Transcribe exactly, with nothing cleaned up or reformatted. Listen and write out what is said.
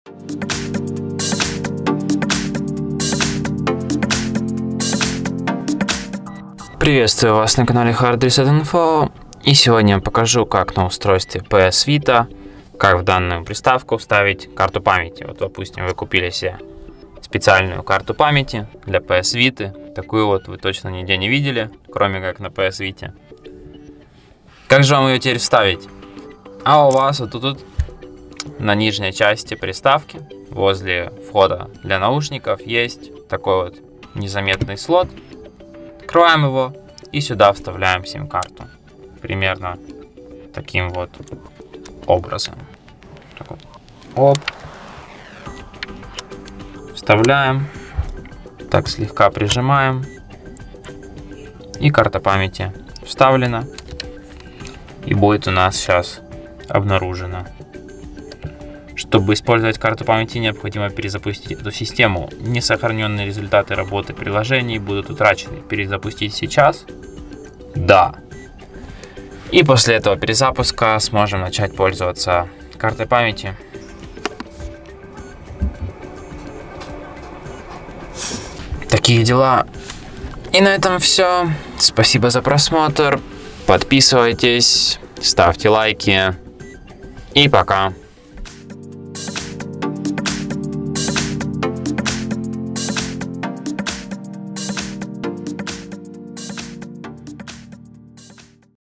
Приветствую вас на канале Hard Reset Info, и сегодня я покажу, как на устройстве пи эс Vita, как в данную приставку вставить карту памяти. Вот, допустим, вы купили себе специальную карту памяти для пи эс Vita, такую вот вы точно нигде не видели, кроме как на пи эс Vita. Как же вам ее теперь вставить? А у вас вот тут на нижней части приставки, возле входа для наушников, есть такой вот незаметный слот. Открываем его и сюда вставляем сим-карту. Примерно таким вот образом. Так вот. Оп. Вставляем. Так слегка прижимаем. И карта памяти вставлена. И будет у нас сейчас обнаружена. Чтобы использовать карту памяти, необходимо перезапустить эту систему. Несохраненные результаты работы приложений будут утрачены. Перезапустить сейчас? Да. И после этого перезапуска сможем начать пользоваться картой памяти. Такие дела. И на этом все. Спасибо за просмотр. Подписывайтесь, ставьте лайки. И пока.